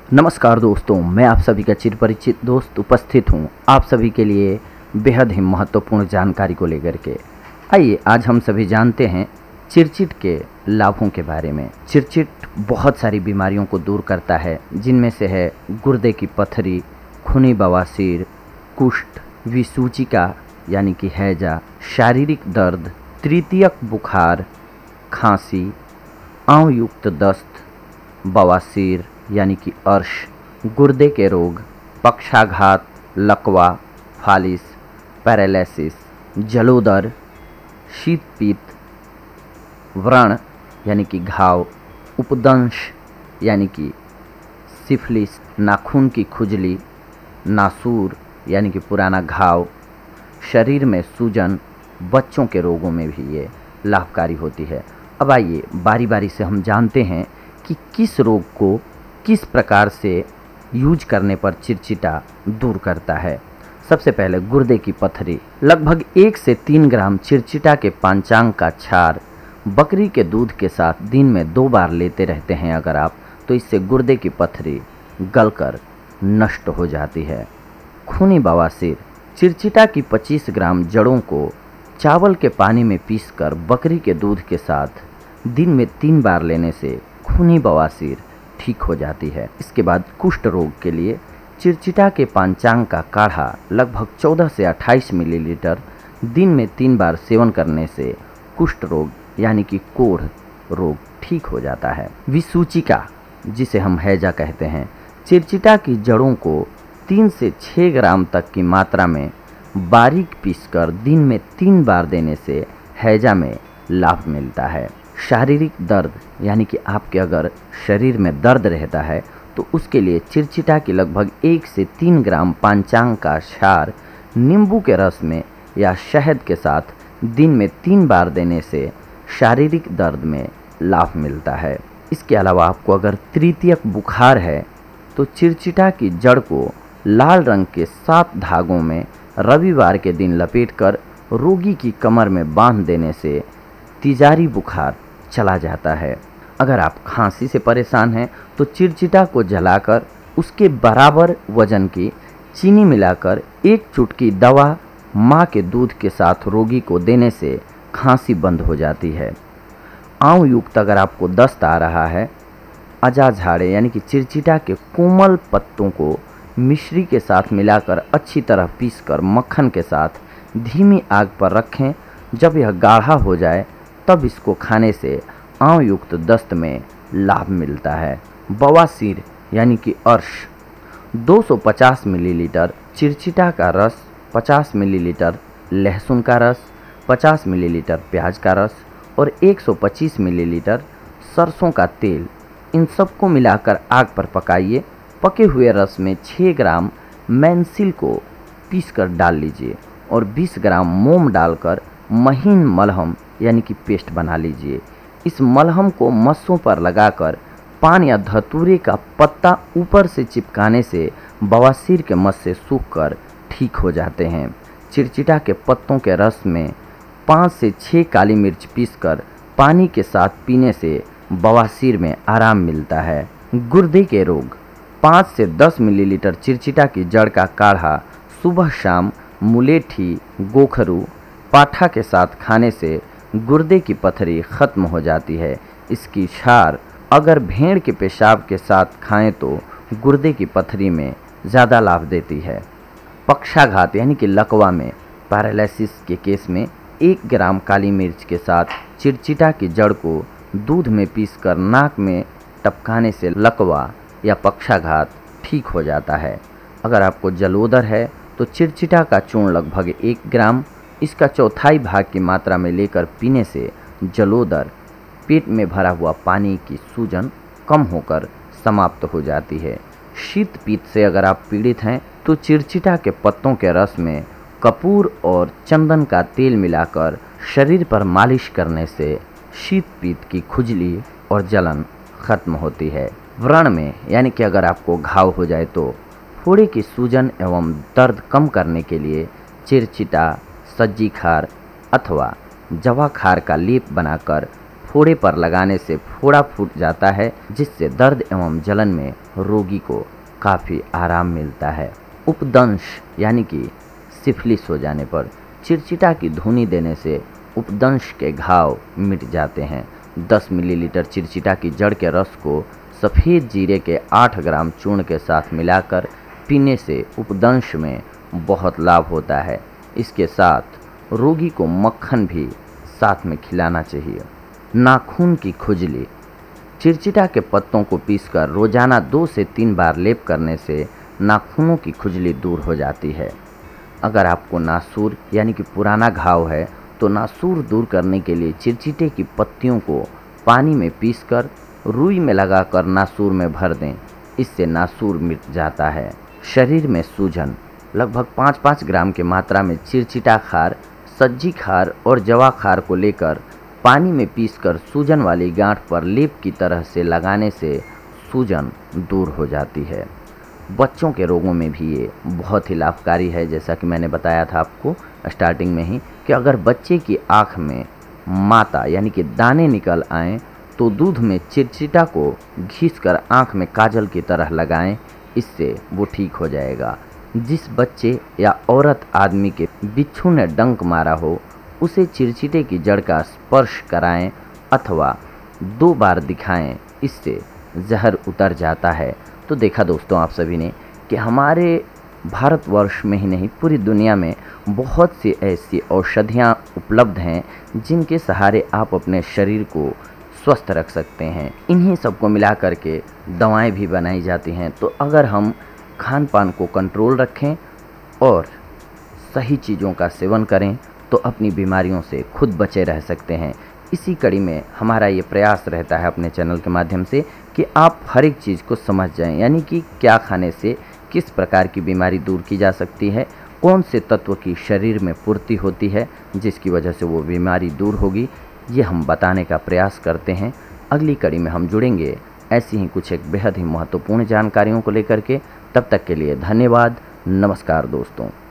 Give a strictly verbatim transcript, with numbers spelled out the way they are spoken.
नमस्कार दोस्तों, मैं आप सभी का चिरपरिचित दोस्त उपस्थित हूं आप सभी के लिए बेहद ही महत्वपूर्ण जानकारी को लेकर के। आइए आज हम सभी जानते हैं चिरचिट के लाभों के बारे में। चिरचिट बहुत सारी बीमारियों को दूर करता है, जिनमें से है गुर्दे की पथरी, खूनी बवासीर, कुष्ठ, विसूचिका यानी कि हैजा, शारीरिक दर्द, तृतीयक बुखार, खांसी, आंव युक्त दस्त, बवासीर यानी कि अर्श, गुर्दे के रोग, पक्षाघात, लकवा, फालिस, पैरालिसिस, जलोदर, शीत पीत, व्रण यानी कि घाव, उपदंश यानी कि सिफिलिस, नाखून की खुजली, नासूर यानी कि पुराना घाव, शरीर में सूजन, बच्चों के रोगों में भी ये लाभकारी होती है। अब आइए बारी बारी से हम जानते हैं कि किस रोग को किस प्रकार से यूज करने पर चिरचिटा दूर करता है। सबसे पहले गुर्दे की पथरी। लगभग एक से तीन ग्राम चिरचिटा के पांचांग का क्षार बकरी के दूध के साथ दिन में दो बार लेते रहते हैं अगर आप, तो इससे गुर्दे की पथरी गलकर नष्ट हो जाती है। खूनी बवासीर। चिरचिटा की पच्चीस ग्राम जड़ों को चावल के पानी में पीसकर बकरी के दूध के साथ दिन में तीन बार लेने से खूनी बवासीर ठीक हो जाती है। इसके बाद कुष्ठ रोग के लिए चिरचिटा के पांचांग का काढ़ा लगभग चौदह से अट्ठाईस मिलीलीटर दिन में तीन बार सेवन करने से कुष्ठ रोग यानी कि कोढ़ रोग ठीक हो जाता है। विसूचिका, जिसे हम हैजा कहते हैं, चिरचिटा की जड़ों को तीन से छः ग्राम तक की मात्रा में बारीक पीसकर दिन में तीन बार देने से हैजा में लाभ मिलता है। शारीरिक दर्द यानी कि आपके अगर शरीर में दर्द रहता है तो उसके लिए चिरचिटा की लगभग एक से तीन ग्राम पांचांग का क्षार नींबू के रस में या शहद के साथ दिन में तीन बार देने से शारीरिक दर्द में लाभ मिलता है। इसके अलावा आपको अगर तृतीयक बुखार है तो चिरचिटा की जड़ को लाल रंग के सात धागों में रविवार के दिन लपेटकर रोगी की कमर में बांध देने से तिजारी बुखार चला जाता है। अगर आप खांसी से परेशान हैं तो चिरचिटा को जलाकर उसके बराबर वजन की चीनी मिलाकर एक चुटकी दवा माँ के दूध के साथ रोगी को देने से खांसी बंद हो जाती है। आंव युक्त अगर आपको दस्त आ रहा है, अजा झाड़े यानी कि चिरचिटा के कोमल पत्तों को मिश्री के साथ मिलाकर अच्छी तरह पीसकर मक्खन के साथ धीमी आग पर रखें। जब यह गाढ़ा हो जाए तब इसको खाने से आंव युक्त दस्त में लाभ मिलता है। बवासीर यानी कि अर्श, दो सौ पचास मिलीलीटर चिरचिटा का रस, पचास मिलीलीटर लहसुन का रस, पचास मिलीलीटर प्याज का रस और एक सौ पच्चीस मिलीलीटर सरसों का तेल, इन सबको मिलाकर आग पर पकाइए। पके हुए रस में छः ग्राम मैंसिल को पीसकर डाल लीजिए और बीस ग्राम मोम डालकर महीन मलहम यानी कि पेस्ट बना लीजिए। इस मलहम को मस्सों पर लगाकर पान या धतूरे का पत्ता ऊपर से चिपकाने से बवासीर के मस्से सूखकर ठीक हो जाते हैं। चिरचिटा के पत्तों के रस में पाँच से छः काली मिर्च पीसकर पानी के साथ पीने से बवासीर में आराम मिलता है। गुर्दे के रोग। पाँच से दस मिलीलीटर चिरचिटा की जड़ का काढ़ा सुबह शाम मुलेठी, गोखरू, पाठा के साथ खाने से गुर्दे की पथरी खत्म हो जाती है। इसकी क्षार अगर भेड़ के पेशाब के साथ खाएं तो गुर्दे की पथरी में ज़्यादा लाभ देती है। पक्षाघात यानी कि लकवा में पैरालिसिस के केस में एक ग्राम काली मिर्च के साथ चिरचिटा की जड़ को दूध में पीसकर नाक में टपकाने से लकवा या पक्षाघात ठीक हो जाता है। अगर आपको जलोदर है तो चिरचिटा का चूर्ण लगभग एक ग्राम, इसका चौथाई भाग की मात्रा में लेकर पीने से जलोदर, पेट में भरा हुआ पानी की सूजन कम होकर समाप्त हो जाती है। शीत पीत से अगर आप पीड़ित हैं तो चिरचिटा के पत्तों के रस में कपूर और चंदन का तेल मिलाकर शरीर पर मालिश करने से शीत पीत की खुजली और जलन खत्म होती है। व्रण में यानी कि अगर आपको घाव हो जाए तो फोड़े की सूजन एवं दर्द कम करने के लिए चिरचिटा, सज्जी खार अथवा जवा खार का लेप बनाकर फोड़े पर लगाने से फोड़ा फूट जाता है, जिससे दर्द एवं जलन में रोगी को काफ़ी आराम मिलता है। उपदंश यानी कि सिफिलिस हो जाने पर चिरचिटा की धुनी देने से उपदंश के घाव मिट जाते हैं। दस मिलीलीटर चिरचिटा की जड़ के रस को सफ़ेद जीरे के आठ ग्राम चूर्ण के साथ मिलाकर पीने से उपदंश में बहुत लाभ होता है। इसके साथ रोगी को मक्खन भी साथ में खिलाना चाहिए। नाखून की खुजली, चिरचिटा के पत्तों को पीसकर रोजाना दो से तीन बार लेप करने से नाखूनों की खुजली दूर हो जाती है। अगर आपको नासूर यानी कि पुराना घाव है तो नासूर दूर करने के लिए चिरचिटे की पत्तियों को पानी में पीसकर रुई में लगाकर नासूर में भर दें, इससे नासूर मिट जाता है। शरीर में सूजन, लगभग पाँच पाँच ग्राम की मात्रा में चिरचिटा खार, सज्जी खार और जवा खार को लेकर पानी में पीसकर सूजन वाली गांठ पर लेप की तरह से लगाने से सूजन दूर हो जाती है। बच्चों के रोगों में भी ये बहुत ही लाभकारी है। जैसा कि मैंने बताया था आपको स्टार्टिंग में ही कि अगर बच्चे की आँख में माता यानी कि दाने निकल आएँ तो दूध में चिरचिटा को घिसकर आँख में काजल की तरह लगाएं, इससे वो ठीक हो जाएगा। जिस बच्चे या औरत आदमी के बिच्छू ने डंक मारा हो उसे चिरचिटे की जड़ का स्पर्श कराएं अथवा दो बार दिखाएं, इससे जहर उतर जाता है। तो देखा दोस्तों आप सभी ने कि हमारे भारतवर्ष में ही नहीं पूरी दुनिया में बहुत सी ऐसी औषधियाँ उपलब्ध हैं जिनके सहारे आप अपने शरीर को स्वस्थ रख सकते हैं। इन्हीं सबको मिला करके दवाएं भी बनाई जाती हैं। तो अगर हम खान पान को कंट्रोल रखें और सही चीज़ों का सेवन करें तो अपनी बीमारियों से खुद बचे रह सकते हैं। इसी कड़ी में हमारा ये प्रयास रहता है अपने चैनल के माध्यम से कि आप हर एक चीज़ को समझ जाएं, यानी कि क्या खाने से किस प्रकार की बीमारी दूर की जा सकती है, कौन से तत्व की शरीर में पूर्ति होती है जिसकी वजह से वो बीमारी दूर होगी, ये हम बताने का प्रयास करते हैं। अगली कड़ी में हम जुड़ेंगे ऐसी ही कुछ एक बेहद ही महत्वपूर्ण जानकारियों को लेकर के। तब तक के लिए धन्यवाद। नमस्कार दोस्तों।